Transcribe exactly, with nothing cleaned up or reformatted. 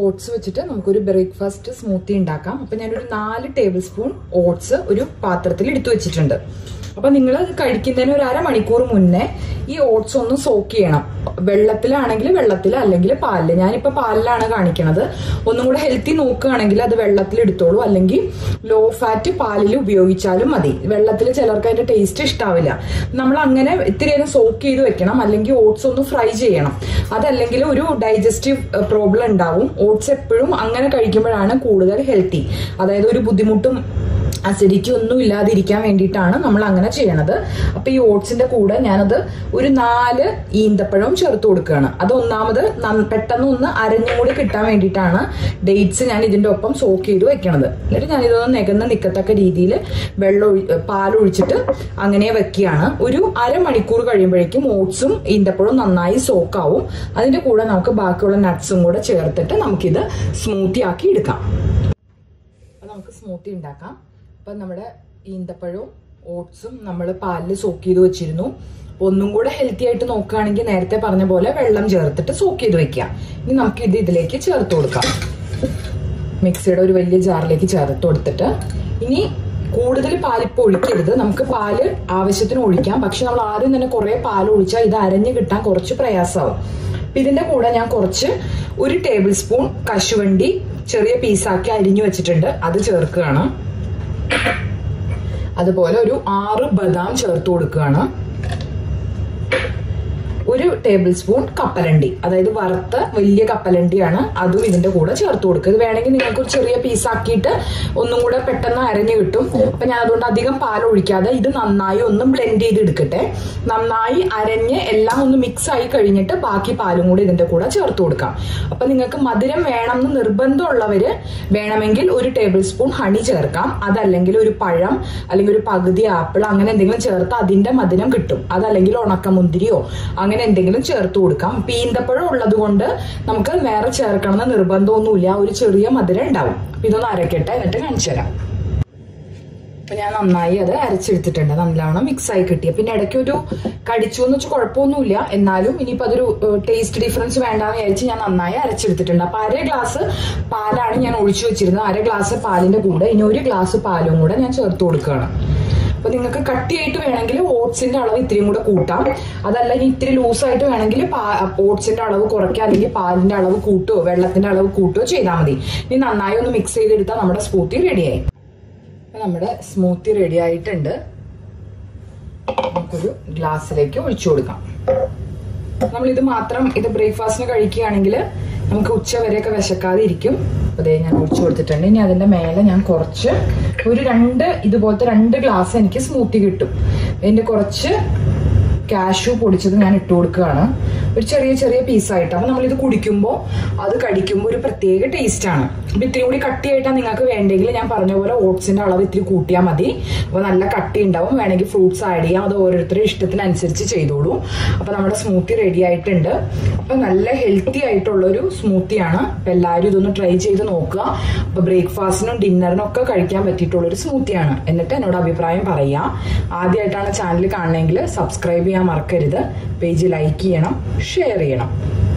Oats വെച്ചിട്ട് നമുക്കൊരു breakfast smoothie ഉണ്ടാക്കാം. അപ്പൊ ഞാനൊരു നാല് ടേബിൾ സ്പൂൺ ഓട്സ് ഒരു പാത്രത്തിൽ എടുത്തു വെച്ചിട്ടുണ്ട്. അപ്പൊ നിങ്ങൾ അത് കഴിക്കുന്നതിന് ഒരു അരമണിക്കൂർ മുന്നേ ഈ ഓട്സ് ഒന്ന് സോക്ക് ചെയ്യണം. വെള്ളത്തിലാണെങ്കിൽ വെള്ളത്തിൽ, അല്ലെങ്കിൽ പാലില്. ഞാനിപ്പോ പാലിലാണ് കാണിക്കണത്. ഒന്നും കൂടെ ഹെൽത്തി നോക്കുകയാണെങ്കിൽ അത് വെള്ളത്തിൽ എടുത്തോളൂ, അല്ലെങ്കിൽ ലോ ഫാറ്റ് പാലിൽ ഉപയോഗിച്ചാലും മതി. വെള്ളത്തിൽ ചിലർക്ക് അതിന്റെ ടേസ്റ്റ് ഇഷ്ടാവില്ല. നമ്മൾ അങ്ങനെ ഇത്തിരി നേരം സോക്ക് ചെയ്ത് വെക്കണം, അല്ലെങ്കിൽ ഓട്സ് ഒന്ന് ഫ്രൈ ചെയ്യണം. അതല്ലെങ്കിൽ ഒരു ഡൈജസ്റ്റീവ് പ്രോബ്ലം ഉണ്ടാവും. ഓട്സ് എപ്പോഴും അങ്ങനെ കഴിക്കുമ്പോഴാണ് കൂടുതൽ ഹെൽത്തി. അതായത് ഒരു ബുദ്ധിമുട്ടും അസിഡിറ്റി ഒന്നും ഇല്ലാതിരിക്കാൻ വേണ്ടിയിട്ടാണ് നമ്മൾ അങ്ങനെ ചെയ്യണത്. അപ്പൊ ഈ ഓട്സിന്റെ കൂടെ ഞാനത് ഒരു നാല് ഈന്തപ്പഴവും ചേർത്ത് കൊടുക്കുകയാണ്. അത് ഒന്നാമത് പെട്ടെന്ന് ഒന്ന് അരഞ്ഞും കൂടി കിട്ടാൻ വേണ്ടിയിട്ടാണ് ഡേറ്റ്സ് ഞാൻ ഇതിന്റെ ഒപ്പം സോക്ക് ചെയ്ത് വെക്കണത്. എന്നിട്ട് ഞാൻ ഇതൊന്ന് നികന്ന് നിൽക്കത്തക്ക രീതിയിൽ വെള്ളം പാലൊഴിച്ചിട്ട് അങ്ങനെ വെക്കുകയാണ്. ഒരു അരമണിക്കൂർ കഴിയുമ്പോഴേക്കും ഓട്സും ഈന്തപ്പഴവും നന്നായി സോക്കാവും. അതിന്റെ കൂടെ നമുക്ക് ബാക്കിയുള്ള നട്ട്സും കൂടെ ചേർത്തിട്ട് നമുക്കിത് സ്മൂത്തി ആക്കി എടുക്കാം. അപ്പൊ നമുക്ക് സ്മൂത്തി ഉണ്ടാക്കാം. അപ്പൊ നമ്മുടെ ഈന്തപ്പഴവും ഓട്സും നമ്മൾ പാലിൽ സോക്ക് ചെയ്ത് വെച്ചിരുന്നു. ഒന്നും കൂടെ ഹെൽത്തി ആയിട്ട് നോക്കുകയാണെങ്കിൽ നേരത്തെ പറഞ്ഞ പോലെ വെള്ളം ചേർത്തിട്ട് സോക്ക് ചെയ്ത് വെക്കാം. ഇനി നമുക്ക് ഇത് ഇതിലേക്ക് ചേർത്ത് കൊടുക്കാം. മിക്സിയുടെ ഒരു വലിയ ജാറിലേക്ക് ചേർത്ത് കൊടുത്തിട്ട് ഇനി കൂടുതൽ പാലിപ്പോൾ ഒഴിക്കരുത്. നമുക്ക് പാല് ആവശ്യത്തിന് ഒഴിക്കാം. പക്ഷെ നമ്മൾ ആദ്യം തന്നെ കുറെ പാൽ ഒഴിച്ചാൽ ഇത് അരഞ്ഞു കിട്ടാൻ കുറച്ച് പ്രയാസമാവും. ഇതിന്റെ കൂടെ ഞാൻ കുറച്ച് ഒരു ടേബിൾ സ്പൂൺ കശുവണ്ടി ചെറിയ പീസാക്കി അരിഞ്ഞു വെച്ചിട്ടുണ്ട്, അത് ചേർക്കുകയാണ്. അതുപോലെ ഒരു ആറ് ബദാം ചേർത്ത് കൊടുക്കുകയാണ്. ഒരു ടേബിൾ സ്പൂൺ കപ്പലണ്ടി, അതായത് വറുത്ത വലിയ കപ്പലണ്ടിയാണ്, അതും ഇതിന്റെ കൂടെ ചേർത്ത് കൊടുക്കുക. ഇത് വേണമെങ്കിൽ നിങ്ങൾക്ക് ഒരു ചെറിയ പീസാക്കിയിട്ട് ഒന്നും കൂടെ പെട്ടെന്ന് അരഞ്ഞു കിട്ടും. അപ്പൊ ഞാൻ അതുകൊണ്ട് അധികം പാൽ ഒഴിക്കാതെ ഇത് നന്നായി ഒന്ന് ബ്ലെൻഡ് ചെയ്ത് എടുക്കട്ടെ. നന്നായി അരഞ്ഞ് എല്ലാം ഒന്ന് മിക്സ് ആയി കഴിഞ്ഞിട്ട് ബാക്കി പാലും കൂടി ഇതിന്റെ കൂടെ ചേർത്ത് കൊടുക്കാം. അപ്പൊ നിങ്ങൾക്ക് മധുരം വേണം എന്ന് നിർബന്ധമുള്ളവര് വേണമെങ്കിൽ ഒരു ടേബിൾ സ്പൂൺ ഹണി ചേർക്കാം. അതല്ലെങ്കിൽ ഒരു പഴം അല്ലെങ്കിൽ ഒരു പകുതി ആപ്പിൾ അങ്ങനെ എന്തെങ്കിലും ചേർത്ത് അതിന്റെ മധുരം കിട്ടും. അതല്ലെങ്കിൽ ഉണക്കമുന്തിരിയോ അങ്ങനെ എന്തെങ്കിലും ചേർത്ത് കൊടുക്കാം. ഈന്തപ്പഴം ഉള്ളത് കൊണ്ട് നമുക്ക് വേറെ ചേർക്കണമെന്ന് നിർബന്ധമൊന്നുമില്ല. ഒരു ചെറിയ മധുരം ഉണ്ടാവും. ഇതൊന്ന് അരക്കട്ടെ, എന്നിട്ട് കാണിച്ചു തരാം. അപ്പൊ ഞാൻ നന്നായി അത് അരച്ചെടുത്തിട്ടുണ്ട്. നല്ലോണം മിക്സ് ആയി കിട്ടിയ പിന്നെ ഇടയ്ക്ക് ഒരു കടിച്ചു എന്ന് വെച്ചാൽ കുഴപ്പമൊന്നുമില്ല. എന്നാലും ഇനിയിപ്പോ അതൊരു ടേസ്റ്റ് ഡിഫറൻസ് വേണ്ടാന്ന് വിചാരിച്ച് ഞാൻ നന്നായി അരച്ചെടുത്തിട്ടുണ്ട്. അപ്പൊ അര ഗ്ലാസ് പാലാണ് ഞാൻ ഒഴിച്ചു വെച്ചിരുന്നത്. അര ഗ്ലാസ് പാലിന്റെ കൂടെ ഇനി ഒരു ഗ്ലാസ് പാലും കൂടെ ഞാൻ ചേർത്ത് കൊടുക്കുകയാണ്. അപ്പൊ നിങ്ങൾക്ക് കട്ടിയായിട്ട് വേണമെങ്കിൽ ഓട്സിന്റെ അളവ് ഇത്തിരിയും കൂടെ കൂട്ടാം. അതല്ല ഇനി ഇത്തിരി ലൂസായിട്ട് വേണമെങ്കിൽ ഓട്സിന്റെ അളവ് കുറയ്ക്കുക, അല്ലെങ്കിൽ പാലിന്റെ അളവ് കൂട്ടുകയോ വെള്ളത്തിന്റെ അളവ് കൂട്ടുകയോ ചെയ്താൽ മതി. ഇനി നന്നായി ഒന്ന് മിക്സ് ചെയ്തെടുത്താൽ നമ്മുടെ സ്മൂത്തി റെഡിയായി. അപ്പൊ നമ്മുടെ സ്മൂത്തി റെഡി ആയിട്ടുണ്ട്. നമുക്കൊരു ഗ്ലാസ്സിലേക്ക് ഒഴിച്ചു കൊടുക്കാം. നമ്മൾ ഇത് മാത്രം ഇത് ബ്രേക്ക്ഫാസ്റ്റിന് കഴിക്കുകയാണെങ്കിൽ നമുക്ക് ഉച്ച വരെയൊക്കെ വിശക്കാതെ ഇരിക്കും. അതേ ഞാൻ ഒഴിച്ചു കൊടുത്തിട്ടുണ്ട്. ഇനി അതിന്റെ മേലെ ഞാൻ കുറച്ച് ഒരു രണ്ട് ഇതുപോലത്തെ രണ്ട് ഗ്ലാസ് എനിക്ക് സ്മൂത്തി കിട്ടും. അതിന്റെ കുറച്ച് കാഷ്യൂ പൊടിച്ചത് ഞാൻ ഇട്ട് കൊടുക്കുകയാണ്. ഒരു ചെറിയ ചെറിയ പീസായിട്ട്. അപ്പൊ നമ്മളിത് കുടിക്കുമ്പോൾ അത് കടിക്കുമ്പോൾ ഒരു പ്രത്യേക ടേസ്റ്റ് ആണ്. അപ്പൊ ഇത്തിരി കൂടി കട്ടിയായിട്ടാണ് നിങ്ങൾക്ക് വേണ്ടെങ്കിൽ ഞാൻ പറഞ്ഞ പോലെ ഓട്സിന്റെ അളവ് ഇത്തിരി കൂട്ടിയാൽ മതി. അപ്പൊ നല്ല കട്ടി ഉണ്ടാവും. വേണമെങ്കിൽ ഫ്രൂട്ട്സ് ആഡ് ചെയ്യാം. അത് ഓരോരുത്തരുടെ ഇഷ്ടത്തിനനുസരിച്ച് ചെയ്തോളൂ. അപ്പൊ നമ്മുടെ സ്മൂത്തി റെഡി ആയിട്ടുണ്ട്. അപ്പൊ നല്ല ഹെൽത്തി ആയിട്ടുള്ള ഒരു സ്മൂത്തിയാണ്. അപ്പൊ എല്ലാവരും ഇതൊന്ന് ട്രൈ ചെയ്ത് നോക്കുക. അപ്പൊ ബ്രേക്ക്ഫാസ്റ്റിനും ഡിന്നറിനും ഒക്കെ കഴിക്കാൻ പറ്റിയിട്ടുള്ള ഒരു സ്മൂത്തിയാണ്. എന്നിട്ട് എന്നോട് അഭിപ്രായം പറയാം. ആദ്യമായിട്ടാണ് ചാനൽ കാണണമെങ്കിൽ സബ്സ്ക്രൈബ് ചെയ്യാൻ മറക്കരുത്. പേജ് ലൈക്ക് ചെയ്യണം, ഷെയർ ചെയ്യണം.